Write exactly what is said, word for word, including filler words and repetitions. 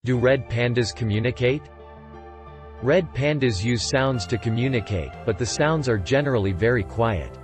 Do red pandas communicate? Red pandas use sounds to communicate, but the sounds are generally very quiet.